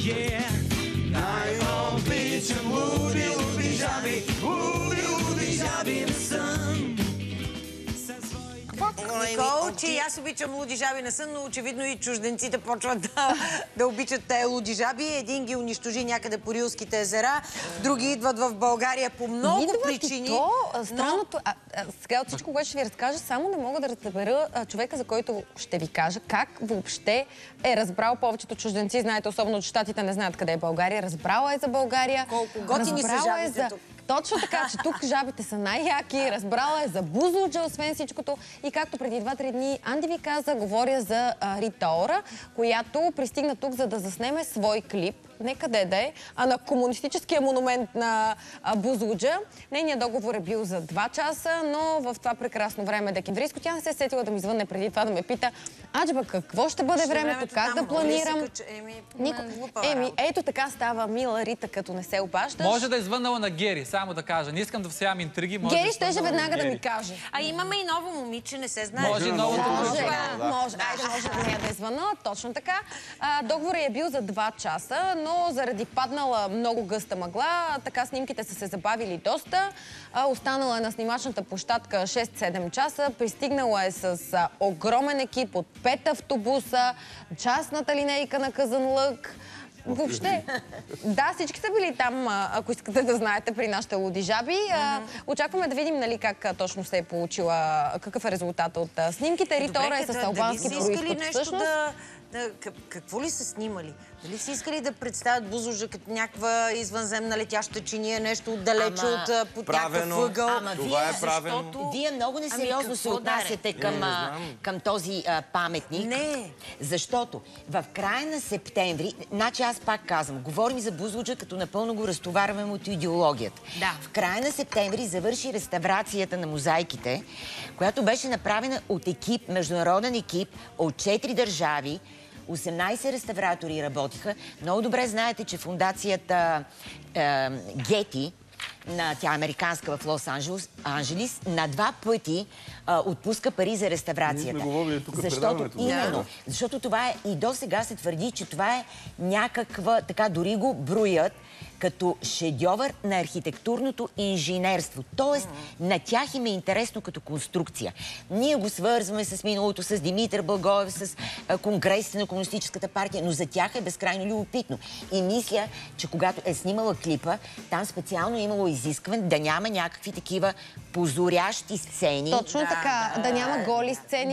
Най-обичам луди, луди жаби, луди, луди жаби на сън. Никол, че аз обичам луди жаби на сън, но очевидно и чужденците почват да обичат тези луди жаби. Един ги унищожи някъде по Рилските езера, други идват в България по много причини. Странното... Сега от всичко, което ще ви разкажа, само не мога да разбера човека, за който ще ви кажа, как въобще е разбрал. Повечето чужденци, знаете, особено че щатите не знаят къде е България. Разбрала е за България. Колко готини са жабите тук. Точно така, че тук жабите са най-яки, разбрала е за Бузлуджа, освен всичкото. И както преди 2-3 дни Анди ви каза, говоря за Рита Ора, която пристигна тук, за да заснеме свой клип. Не къде да е, а на комунистическия монумент на Бузлуджа. Нейният договор е бил за 2 часа, но в това прекрасно време декемврийско тя не се е сетила да ми звънне преди това да ме пита: Аджба, какво ще бъде времето, как да планирам? Ето така става, мила Рита, като не се обаждаш. Може да е звъннала на Гери, само да кажа. Не искам да всявам интриги. Гери щеше веднага да ми каже. А имаме и ново момиче, не се знае. Може новото може. Айде, може да нея да е звъннала, точно така. Договорът е бил за 2 часа, но заради паднала много гъста мъгла, така снимките са се забавили доста. Останала е на снимачната площадка 6-7 часа. Пристигнала е с огромен екип от 5 автобуса, частната линейка на Казанлък. Въобще, да, всички са били там, ако искате да знаете, при нашите луди жаби. Очакваме да видим, нали, как точно се е получила, какъв е резултат от снимките. Рита Ора е с албански произход всъщност. Какво ли са снимали? Дали са искали да представят Бузлуджа като някаква извънземна летяща чиния, нещо отдалече от някакъв ъгъл? Това е правено. Вие много несериозно се отнасяте към този паметник. Не. Защото в края на септември, значи аз пак казвам, говорим за Бузлуджа, като напълно го разтоварваме от идеологията. Да. В края на септември завърши реставрацията на мозайките, която беше направена от екип, международен екип от 4 държави. 18 реставратори работиха. Много добре знаете, че фундацията Гети, тя е американска в Лос-Анджелис, на 2 пъти отпуска пари за реставрацията. Защото това е, и до сега се твърди, че това е някаква, така дори го броят, като шедьовър на архитектурното инженерство. Тоест, на тях им е интересно като конструкция. Ние го свързваме с миналото, с Димитър Благоев, с конгресите на Комунистическата партия, но за тях е безкрайно любопитно. И мисля, че когато е снимала клипа, там специално е имало изискване да няма някакви такива позорящи сцени. Точно така, да няма голи сцени,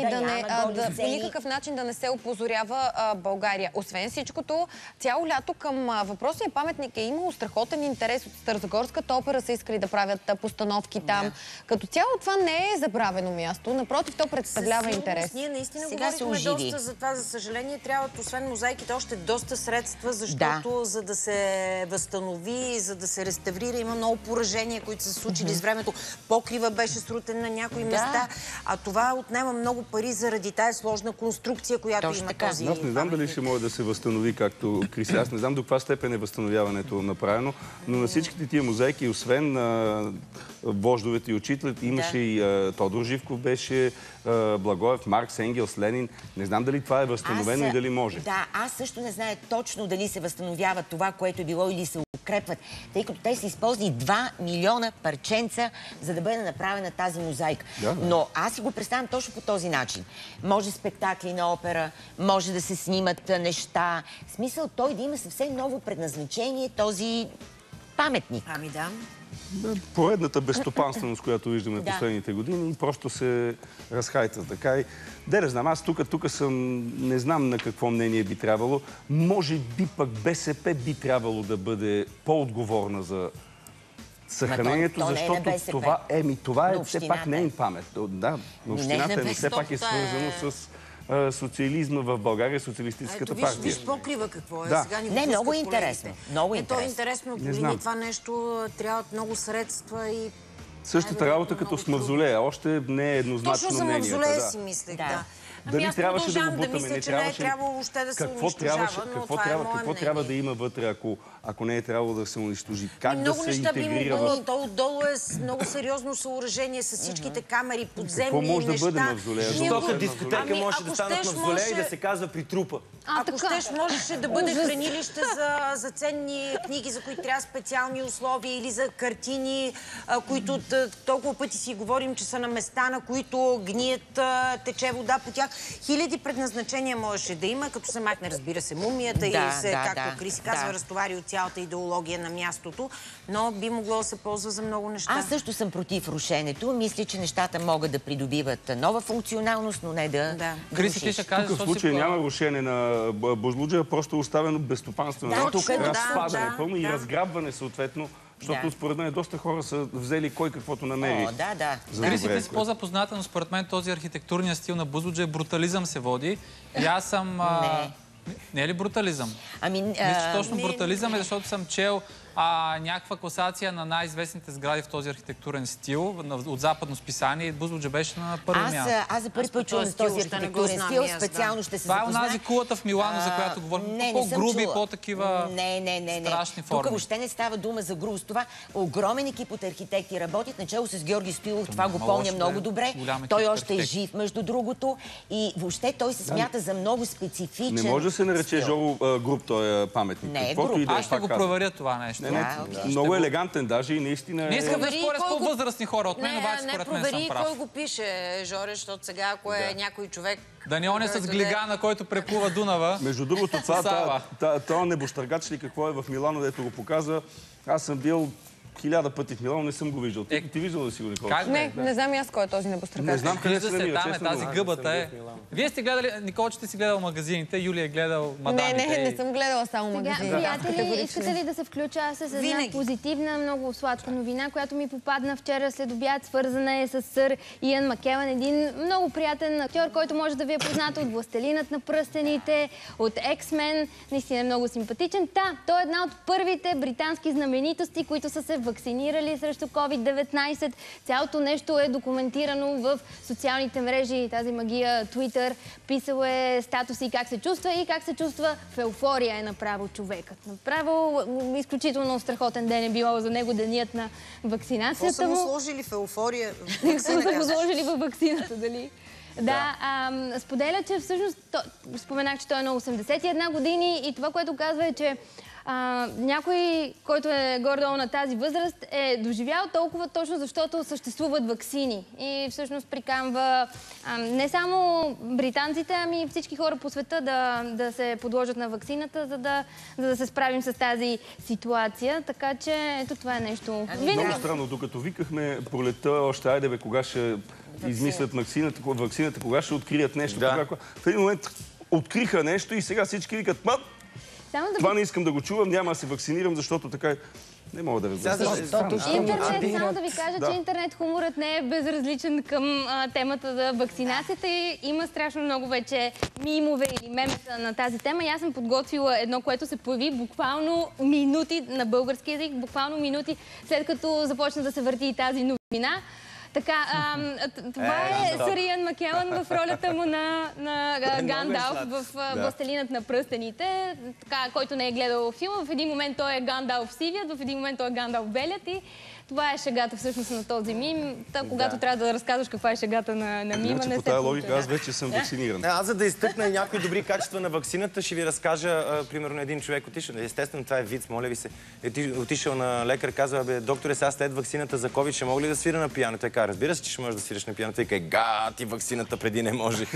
по никакъв начин да не се опозорява България. Освен всичкото, цяло лято към въпросния паметник е имало страхотен интерес от Старозагорската опера, са искали да правят постановки там. Като цяло това не е забравено място, напротив, то представлява интерес. Ние наистина говорихме доста за това. За съжаление, трябват, освен мозайките, още доста средства, защото за да се възстанови, за да се реставрира, има много поражения, които са се случили с времето. Покрива беше срутен на някои места, а това отнема много пари заради тая сложна конструкция, която има този. Аз не знам дали ще може да се възстанови, както Криси. Аз не знам до каква степен е възстановяването направено, но на всичките тия мозайки, освен вождовете и учителите, имаше и Тодор Живков беше, Благоев, Маркс, Енгелс, Ленин. Не знам дали това е възстановено и дали може. Да, аз също не знае точно дали се възстановява това, което е било, или се укрепват, тъй като те са използвали 2 милиона парченца, за да бъде направена тази мозайка. Но аз си го представям точно по този начин. Може спектакли на опера, може да се снимат неща. В смисъл той да има съвсем ново предназначение, този паметник. Ами да. Поредната безстопанственост, която виждаме последните години, просто се разхайта така. Да не знам, аз тук съм, не знам на какво мнение би трябвало. Може би пък БСП би трябвало да бъде по-отговорна за съхранението, защото това е все пак нейн памет. Да, но общината все пак е свързано с социализма в България, социалистическата партия. Виж покрива какво е. Не, много интересно. Много интересно. То е интересно, Полини, това нещо трябват много средства и... Същата работа като с мавзолея. Още не е еднозначно мнението. Точно за мавзолея си мислех, да. Дали трябваше да го да бутаме? мисля, че не е трябвало въобще да се унищожава, но това е мое мнение. Какво трябва да има вътре, ако не е трябвало да се унищожи? Как да се интегрира в... То отдолу е много сериозно съоръжение с всичките камери, подземни неща. Какво може да бъде мавзолея? Защото дискотека може да станат мавзолея и да се казва при трупа. Ако щеш, можеше да бъде хранилище за ценни книги, за които трябва специални условия, или за картини, които толкова пъти си говорим, че са на места, на които гният, тече вода по тях. Хиляди предназначения можеше да има, като се махне, разбира се, мумията и се, както Криси казва, разтовари от цялата идеология на мястото, но би могло да се ползва за много неща. Аз също съм против рушенето. Мисля, че нещата могат да придобиват нова функционалност, но не да Криси, ти ще кажеш... Тук в случая няма рушене на Бузлуджа, просто оставено безстопанствено. Разпадане пълно и разграбване съответно. Защото според мен доста хора са взели кой каквото намери. Криси, ти си по-запозната, но според мен този архитектурният стил на Бузлуджа е брутализъм се води. И аз съм... Не е ли брутализъм? Мисля, че точно брутализъм е, защото съм чел някаква класация на най-известните сгради в този архитектурен стил от западно списание и Бузлуджа беше на първо място. Аз за първи път чувам този архитектурен стил, специално ще се запозная. Това е онази кулата в Милано, за която говорим. По-груби, по-такива страшни форми. Тук въобще не става дума за грубост. Това огромен екип от архитекти работят, начало с Георги Стоилов, това го помня много добре. Той още е жив, между другото. И въобще той се смята за много специфичен. Не може да се нарече Жоро груб този паметник. Не е груб. Аз ще го проверя това нещо. Много елегантен даже и наистина... Не искам да споря с по-възрастни хора от мен, обаче според мен съм прав. Не провери кой го пише, Жоре, защото сега, ако е някой човек... Данион е с глигана, който преплува Дунава. Между другото, това небощъргач ли какво е в Милано, дето го показва. Аз съм бил 1000 пъти в Милано, не съм го виждал. Ти виждал да си го Никола? Не знам и аз кой е този небостъргач. Не знам къде се намира, честно. Тази гъбата е. Вие сте гледали, Никола, че ти си гледал магазините, Юлия е гледал мадамите. Не съм гледала само магазините. Приятели, искате ли да се включа? Аз с една позитивна, много сладка новина, която ми попадна вчера след обяд, свързана е с сър Иан Маккелън, един много приятен актьор, който може да ви е познат от Властелинът на пръстените, от X-Men, наистина е много симпатичен. Той е една от първите британски знаменитости, които са се вакцинирали срещу COVID-19. Цялото нещо е документирано в социалните мрежи, тази магия, Twitter. Писал е статуси как се чувства и как се чувства в еуфория е направо човекът. Направо изключително страхотен ден е било за него денят на вакцинацията. Какво са му сложили в еуфория? Какво са му сложили във вакцината, дали? Споделя, че всъщност, споменах, че той е на 81 години и това, което казва е, че някой, който е горе-долу на тази възраст, е доживял толкова точно, защото съществуват ваксини. И всъщност приканва не само британците, ами всички хора по света да се подложат на ваксината, за да се справим с тази ситуация. Така че ето това е нещо. Много странно, докато викахме пролетта още айде бе, кога ще измислят ваксината, кога ще открият нещо. В един момент откриха нещо и сега всички викат това не искам да го чувам, няма да се вакцинирам, защото така не мога да разбера. Интернет, само да ви кажа, че интернет хуморът не е безразличен към темата за вакцинацията и има страшно много вече мимове или мемета на тази тема. И аз съм подготвила едно, което се появи буквално минути на български език, буквално минути след като започна да се върти тази новина. Така, това е сър Иан Маккелън в ролята му на Гандалф в Властелинът на пръстените. Така, който не е гледал филма, в един момент той е Гандалф сивият, в един момент той е Гандалф белият и това е шегата всъщност на този мим. Когато трябва да разказваш каква е шегата на мима, не се по тази логика аз вече съм вакциниран. Аз за да изтъкна някои добри качества на ваксината, ще ви разкажа, примерно един човек отишъл, естествено това е виц, моля ви се, отишъл на лекар, казва, докторе, сега след ваксината за COVID ще мога ли да свира на пиано? Той казва, разбира се, че ще можеш да свириш на пиано. Той казва, ти ваксината преди не можех.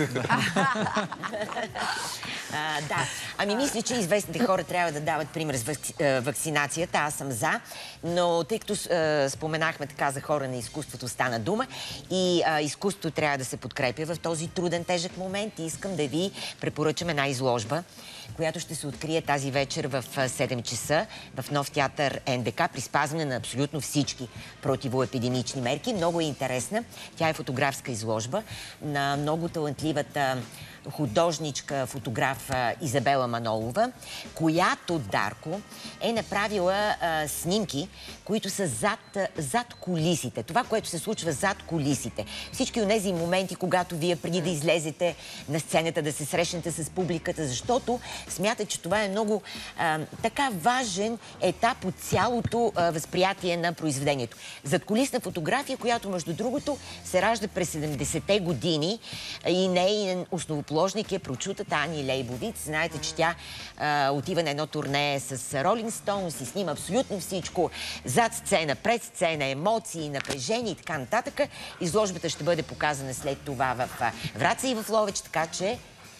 Ами мисля, че известните хора трябва да дават пример с вакцинацията. Аз съм за, но тъй като споменахме така за хора на изкуството, стана дума и изкуството трябва да се подкрепя в този труден, тежък момент и искам да ви препоръчам една изложба, която ще се открие тази вечер в 7 часа в Нов театър НДК при спазване на абсолютно всички противоепидемични мерки. Много е интересна. Тя е фотографска изложба на много талантливата художничка, фотограф Изабела Манолова, която, Дарко, е направила снимки, които са зад кулисите. Това, което се случва зад кулисите. Всички от тези моменти, когато вие преди да излезете на сцената, да се срещнете с публиката, защото смятат, че това е много така важен етап от цялото възприятие на произведението. Задкулисна фотография, която, между другото, се ражда през 70-те години и нейн основоположник е прочутата Ани Лейбовиц. Знаете, че тя отива на едно турне с Ролинг Стоунс и снима абсолютно всичко. Зад сцена, пред сцена, емоции, напрежение и така нататък. Изложбата ще бъде показана след това в Враца и в Ловеч, така че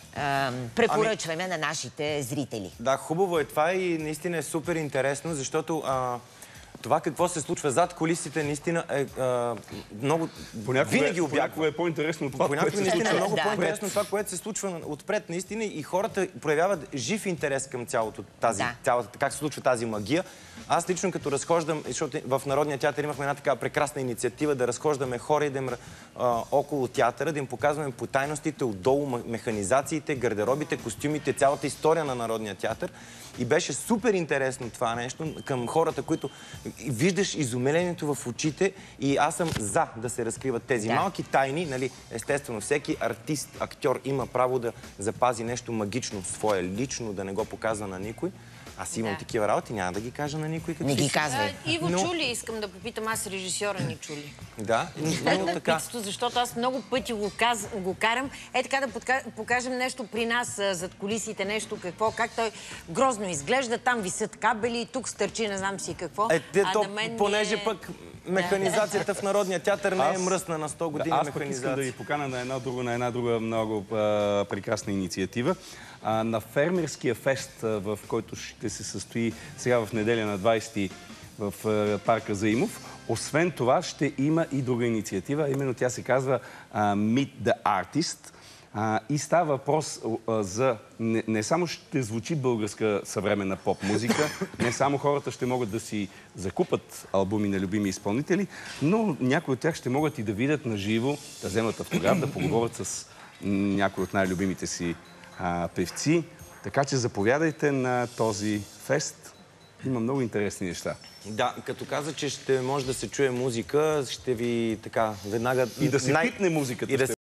препоръчваме на нашите зрители. Да, хубаво е това и наистина е супер интересно, защото това какво се случва зад кулисите наистина е много... Винаги обягва. Понякога е по-интересно от това, което се случва. Наистина е много по-интересно това, което се случва отпред наистина и хората проявяват жив интерес към цялото как се случва тази магия. Аз лично като разхождам, защото в Народния театър имахме една така прекрасна инициатива да разхождаме хора и да им около театъра, да им показваме потайностите, отдолу механизациите, гардеробите, костюмите, цялата история на Народния театър. И беше супер интересно това нещо към хората, които виждаш изумлението в очите и аз съм за да се разкриват тези малки тайни. Нали, естествено, всеки артист, актьор има право да запази нещо магично, свое лично, да не го показва на никой. Аз имам такива работи, няма да ги кажа на никой. Не ги казвай. Иво чули, искам да попитам, аз режисьора ни чули. Да, много така. Защото аз много пъти го карам. Е така да покажем нещо при нас зад кулисите, нещо какво, как той грозно изглежда, там висят кабели, тук стърчи, не знам си какво. Понеже пък механизацията в Народния театър не е мръсна на 100 години механизация. Аз пък искам да ви покана на една друга много прекрасна инициатива. На фермерския фест, в който ще се състои сега в неделя на 20 в парка Заимов. Освен това ще има и друга инициатива, именно тя се казва Meet the Artist. И става въпрос за... Не само ще звучи българска съвременна поп-музика, не само хората ще могат да си закупат албуми на любими изпълнители, но някои от тях ще могат и да видят на живо, да вземат автограф, да поговорят с някои от най-любимите си певци. Така че заповядайте на този фест. Има много интересни неща. Да, като каза, че ще може да се чуе музика, ще ви така веднага... И да се пипне музиката.